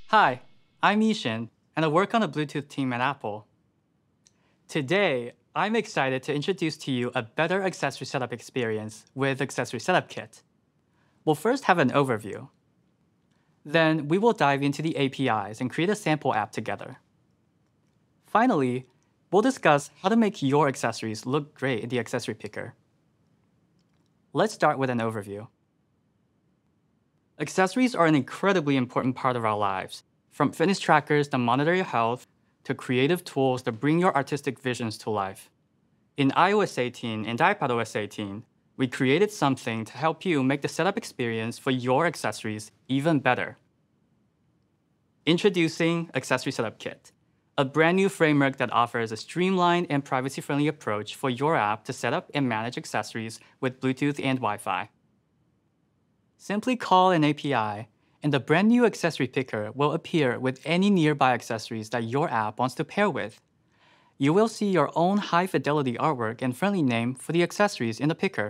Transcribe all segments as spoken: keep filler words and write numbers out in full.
Hi, I'm Ishin, and I work on the Bluetooth team at Apple. Today, I'm excited to introduce to you a better accessory setup experience with AccessorySetupKit. We'll first have an overview. Then we will dive into the A P Is and create a sample app together. Finally, we'll discuss how to make your accessories look great in the accessory picker. Let's start with an overview. Accessories are an incredibly important part of our lives, from fitness trackers that monitor your health to creative tools that bring your artistic visions to life. In i O S eighteen and iPadOS eighteen, we created something to help you make the setup experience for your accessories even better. Introducing AccessorySetupKit, a brand new framework that offers a streamlined and privacy-friendly approach for your app to set up and manage accessories with Bluetooth and Wi-Fi. Simply call an A P I, and the brand new accessory picker will appear with any nearby accessories that your app wants to pair with. You will see your own high-fidelity artwork and friendly name for the accessories in the picker.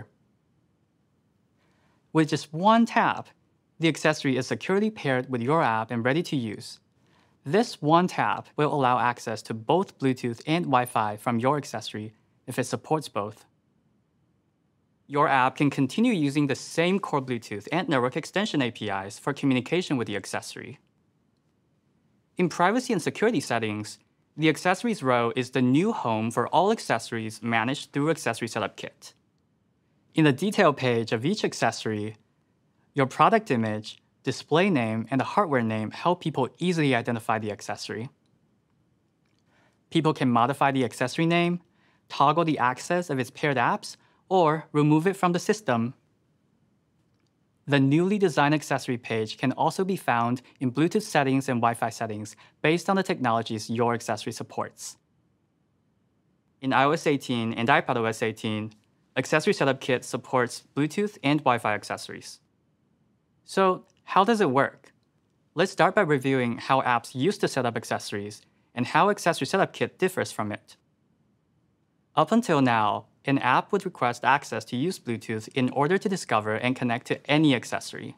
With just one tap, the accessory is securely paired with your app and ready to use. This one tap will allow access to both Bluetooth and Wi-Fi from your accessory if it supports both. Your app can continue using the same core Bluetooth and network extension A P Is for communication with the accessory. In privacy and security settings, the Accessories row is the new home for all accessories managed through AccessorySetupKit. In the detail page of each accessory, your product image, display name, and the hardware name help people easily identify the accessory. People can modify the accessory name, toggle the access of its paired apps, or remove it from the system. The newly designed accessory page can also be found in Bluetooth settings and Wi-Fi settings based on the technologies your accessory supports. In i O S eighteen and iPadOS eighteen, AccessorySetupKit supports Bluetooth and Wi-Fi accessories. So, how does it work? Let's start by reviewing how apps use to set up accessories and how AccessorySetupKit differs from it. Up until now, an app would request access to use Bluetooth in order to discover and connect to any accessory.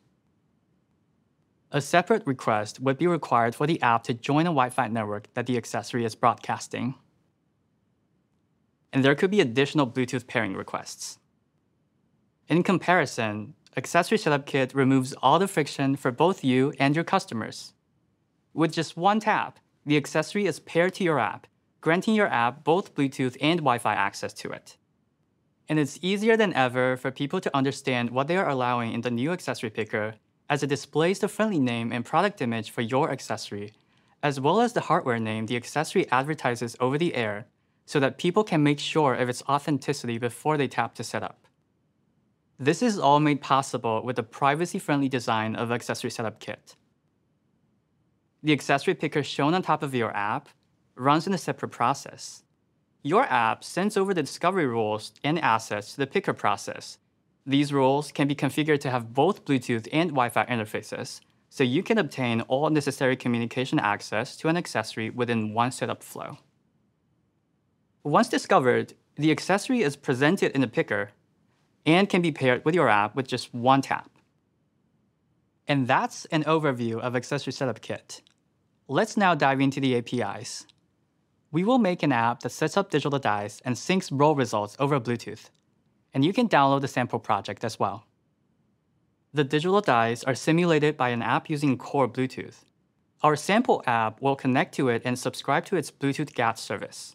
A separate request would be required for the app to join a Wi-Fi network that the accessory is broadcasting. And there could be additional Bluetooth pairing requests. In comparison, AccessorySetupKit removes all the friction for both you and your customers. With just one tap, the accessory is paired to your app, granting your app both Bluetooth and Wi-Fi access to it. And it's easier than ever for people to understand what they are allowing in the new accessory picker, as it displays the friendly name and product image for your accessory, as well as the hardware name the accessory advertises over the air, so that people can make sure of its authenticity before they tap to set up. This is all made possible with the privacy-friendly design of AccessorySetupKit. The accessory picker shown on top of your app runs in a separate process. Your app sends over the discovery rules and assets to the picker process. These rules can be configured to have both Bluetooth and Wi-Fi interfaces, so you can obtain all necessary communication access to an accessory within one setup flow. Once discovered, the accessory is presented in the picker and can be paired with your app with just one tap. And that's an overview of AccessorySetupKit. Let's now dive into the A P Is. We will make an app that sets up digital dice and syncs roll results over Bluetooth, and you can download the sample project as well. The digital dice are simulated by an app using core Bluetooth. Our sample app will connect to it and subscribe to its Bluetooth G A T service.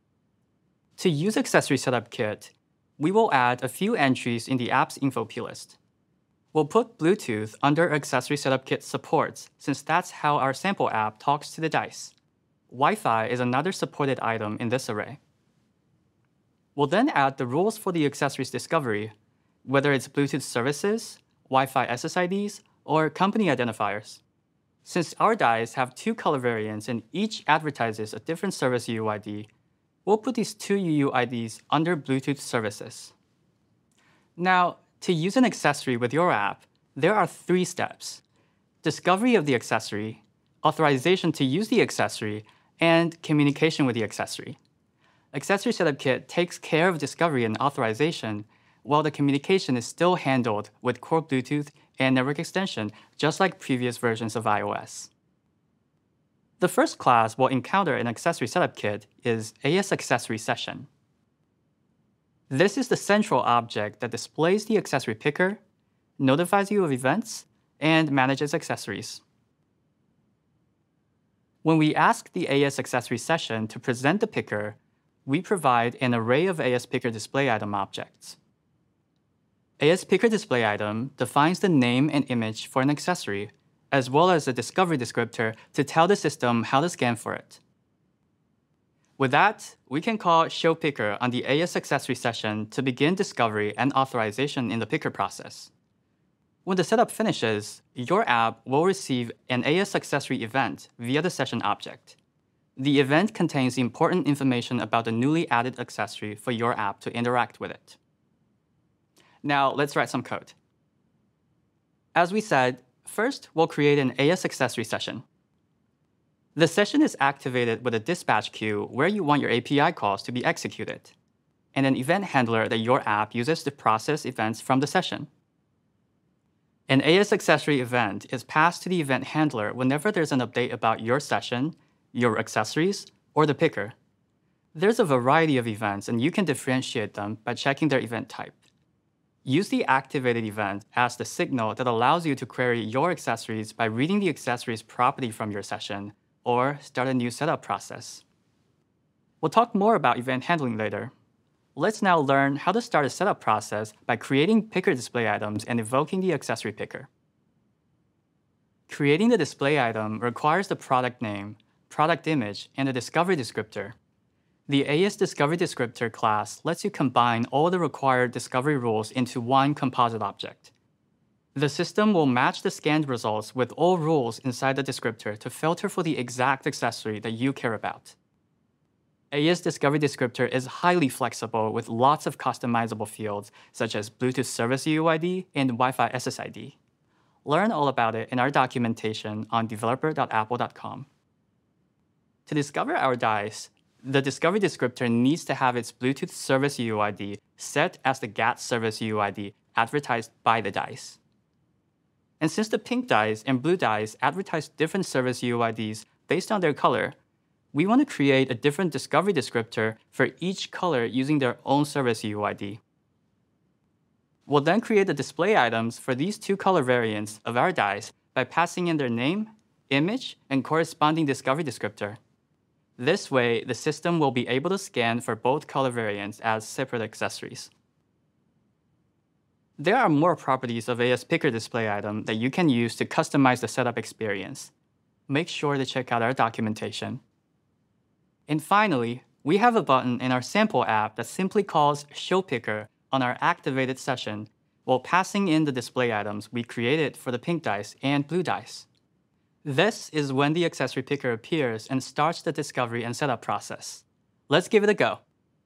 To use AccessorySetupKit, we will add a few entries in the app's info plist. We'll put Bluetooth under AccessorySetupKit supports, since that's how our sample app talks to the dice. Wi-Fi is another supported item in this array. We'll then add the rules for the accessory's discovery, whether it's Bluetooth services, Wi-Fi S S I Ds, or company identifiers. Since our dice have two color variants and each advertises a different service U U I D, we'll put these two U U I Ds under Bluetooth services. Now, to use an accessory with your app, there are three steps: discovery of the accessory, authorization to use the accessory, and communication with the accessory. AccessorySetupKit takes care of discovery and authorization, while the communication is still handled with core Bluetooth and network extension, just like previous versions of iOS. The first class we'll encounter in AccessorySetupKit is AsAccessorySession. This is the central object that displays the accessory picker, notifies you of events, and manages accessories. When we ask the AsAccessorySession to present the picker, we provide an array of AsPickerDisplayItem objects. AsPickerDisplayItem defines the name and image for an accessory, as well as a discovery descriptor to tell the system how to scan for it. With that, we can call showPicker on the AsAccessorySession to begin discovery and authorization in the picker process. When the setup finishes, your app will receive an AsAccessory event via the session object. The event contains important information about the newly added accessory for your app to interact with it. Now, let's write some code. As we said, first, we'll create an AsAccessorySession. The session is activated with a dispatch queue where you want your A P I calls to be executed, and an event handler that your app uses to process events from the session. An AsAccessory event is passed to the event handler whenever there's an update about your session, your accessories, or the picker. There's a variety of events, and you can differentiate them by checking their event type. Use the activated event as the signal that allows you to query your accessories by reading the accessories property from your session, or start a new setup process. We'll talk more about event handling later. Let's now learn how to start a setup process by creating picker display items and invoking the accessory picker. Creating the display item requires the product name, product image, and a discovery descriptor. The AsDiscoveryDescriptor class lets you combine all the required discovery rules into one composite object. The system will match the scanned results with all rules inside the descriptor to filter for the exact accessory that you care about. AsDiscoveryDescriptor is highly flexible with lots of customizable fields such as Bluetooth Service U I D and Wi-Fi S S I D. Learn all about it in our documentation on developer dot apple dot com. To discover our dice, the discovery descriptor needs to have its Bluetooth Service U I D set as the G A T Service U I D advertised by the dice. And since the pink dice and blue dice advertise different service U I Ds based on their color, we want to create a different discovery descriptor for each color using their own service U I D. We'll then create the display items for these two color variants of our dice by passing in their name, image, and corresponding discovery descriptor. This way, the system will be able to scan for both color variants as separate accessories. There are more properties of AsPickerDisplayItem that you can use to customize the setup experience. Make sure to check out our documentation. And finally, we have a button in our sample app that simply calls showPicker on our activated session while passing in the display items we created for the pink dice and blue dice. This is when the accessory picker appears and starts the discovery and setup process. Let's give it a go.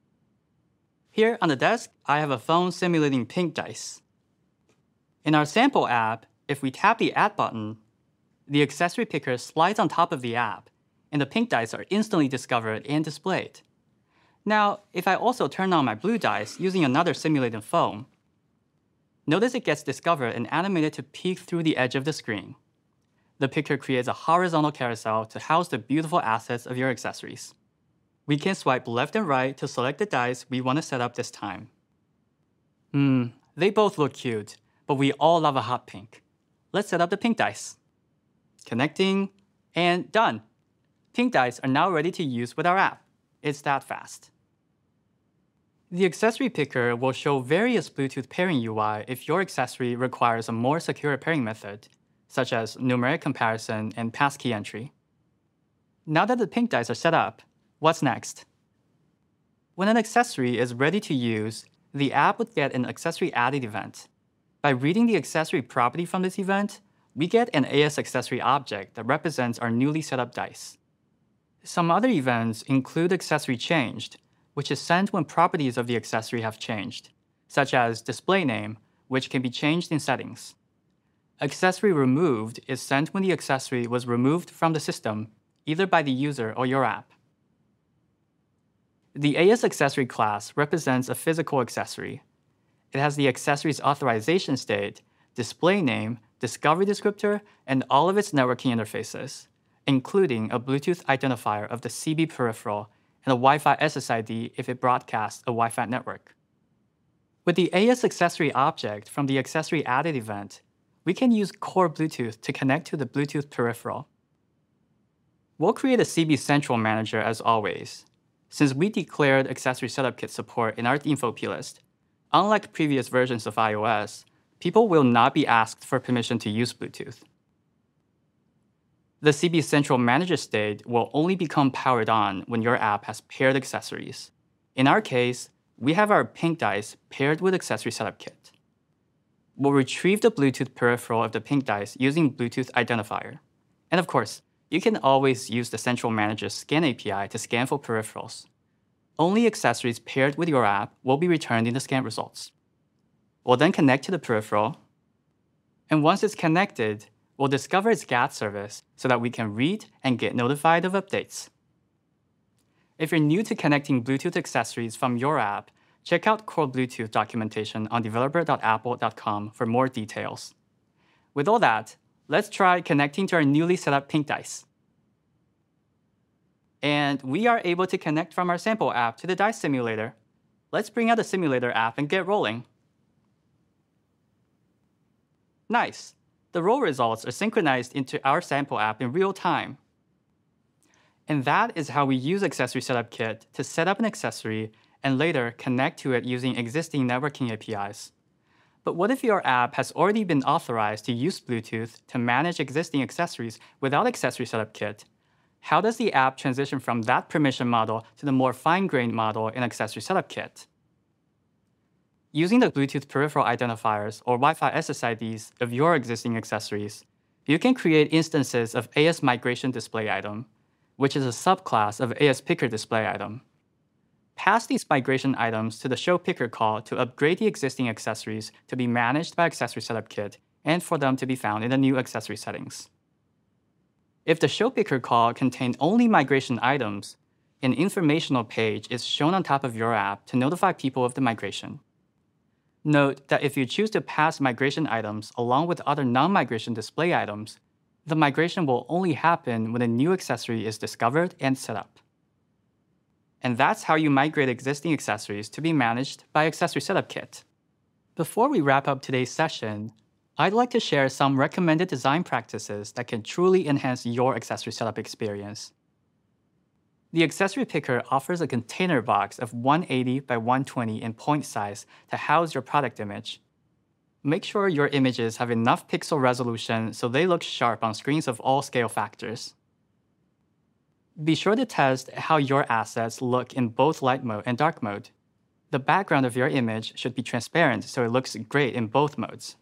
Here on the desk, I have a phone simulating pink dice. In our sample app, if we tap the Add button, the accessory picker slides on top of the app, and the pink dice are instantly discovered and displayed. Now, if I also turn on my blue dice using another simulated phone, notice it gets discovered and animated to peek through the edge of the screen. The picker creates a horizontal carousel to house the beautiful assets of your accessories. We can swipe left and right to select the dice we want to set up this time. Hmm, they both look cute, but we all love a hot pink. Let's set up the pink dice. Connecting, and done. Pink dice are now ready to use with our app. It's that fast. The accessory picker will show various Bluetooth pairing U I if your accessory requires a more secure pairing method, such as numeric comparison and passkey entry. Now that the pink dice are set up, what's next? When an accessory is ready to use, the app would get an accessory added event. By reading the accessory property from this event, we get an AsAccessory object that represents our newly set up dice. Some other events include accessory changed, which is sent when properties of the accessory have changed, such as display name, which can be changed in settings. Accessory removed is sent when the accessory was removed from the system, either by the user or your app. The AsAccessory class represents a physical accessory. It has the accessory's authorization state, display name, discovery descriptor, and all of its networking interfaces. including a Bluetooth identifier of the C B peripheral and a Wi-Fi S S I D if it broadcasts a Wi-Fi network. With the A S accessory object from the accessory added event, we can use core Bluetooth to connect to the Bluetooth peripheral. We'll create a C B Central Manager as always. Since we declared AccessorySetupKit support in our info plist, unlike previous versions of iOS, people will not be asked for permission to use Bluetooth. The C B Central Manager state will only become powered on when your app has paired accessories. In our case, we have our pink dice paired with AccessorySetupKit. We'll retrieve the Bluetooth peripheral of the pink dice using Bluetooth identifier. And of course, you can always use the Central Manager's scan A P I to scan for peripherals. Only accessories paired with your app will be returned in the scan results. We'll then connect to the peripheral, and once it's connected, we'll discover its G A T service so that we can read and get notified of updates. If you're new to connecting Bluetooth accessories from your app, check out core Bluetooth documentation on developer dot apple dot com for more details. With all that, let's try connecting to our newly set up pink dice. And we are able to connect from our sample app to the dice simulator. Let's bring out the simulator app and get rolling. Nice. The roll results are synchronized into our sample app in real time. And that is how we use AccessorySetupKit to set up an accessory and later connect to it using existing networking A P Is. But what if your app has already been authorized to use Bluetooth to manage existing accessories without AccessorySetupKit? How does the app transition from that permission model to the more fine-grained model in AccessorySetupKit? Using the Bluetooth peripheral identifiers or Wi-Fi S S I Ds of your existing accessories, you can create instances of A S migration display item, which is a subclass of A S picker display item. Pass these migration items to the show picker call to upgrade the existing accessories to be managed by AccessorySetupKit and for them to be found in the new accessory settings. If the show picker call contained only migration items, an informational page is shown on top of your app to notify people of the migration. Note that if you choose to pass migration items along with other non-migration display items, the migration will only happen when a new accessory is discovered and set up. And that's how you migrate existing accessories to be managed by AccessorySetupKit. Before we wrap up today's session, I'd like to share some recommended design practices that can truly enhance your accessory setup experience. The accessory picker offers a container box of one eighty by one twenty in point size to house your product image. Make sure your images have enough pixel resolution so they look sharp on screens of all scale factors. Be sure to test how your assets look in both light mode and dark mode. The background of your image should be transparent so it looks great in both modes.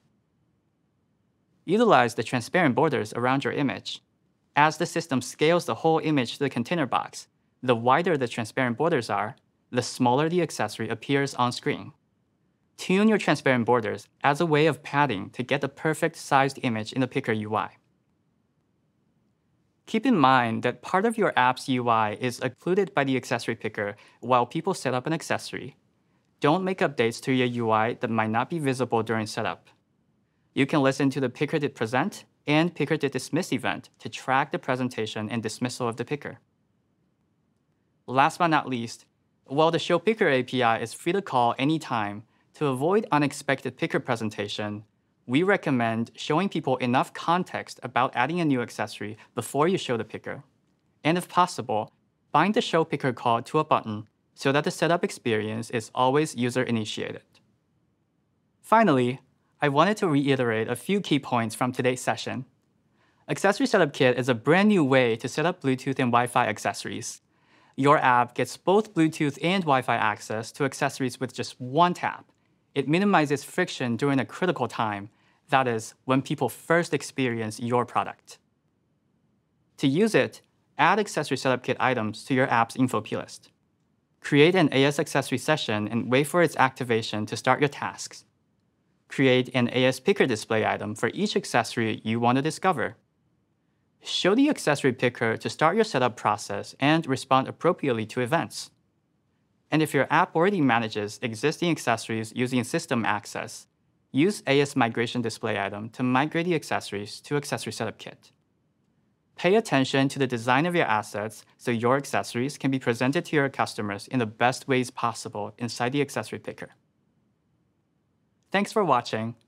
Utilize the transparent borders around your image. As the system scales the whole image to the container box, the wider the transparent borders are, the smaller the accessory appears on screen. Tune your transparent borders as a way of padding to get the perfect sized image in the picker U I. Keep in mind that part of your app's U I is occluded by the accessory picker while people set up an accessory. Don't make updates to your U I that might not be visible during setup. You can listen to the picker did present and picker did dismiss event to track the presentation and dismissal of the picker. Last but not least, while the show picker A P I is free to call anytime, to avoid unexpected picker presentation, we recommend showing people enough context about adding a new accessory before you show the picker. And if possible, bind the show picker call to a button so that the setup experience is always user-initiated. Finally, I wanted to reiterate a few key points from today's session. AccessorySetupKit is a brand new way to set up Bluetooth and Wi-Fi accessories. Your app gets both Bluetooth and Wi-Fi access to accessories with just one tap. It minimizes friction during a critical time, that is, when people first experience your product. To use it, add AccessorySetupKit items to your app's info plist. Create an A S accessory session and wait for its activation to start your tasks. Create an A S picker display item for each accessory you want to discover. Show the accessory picker to start your setup process and respond appropriately to events. And if your app already manages existing accessories using system access, use A S migration display item to migrate the accessories to AccessorySetupKit. Pay attention to the design of your assets so your accessories can be presented to your customers in the best ways possible inside the accessory picker. Thanks for watching.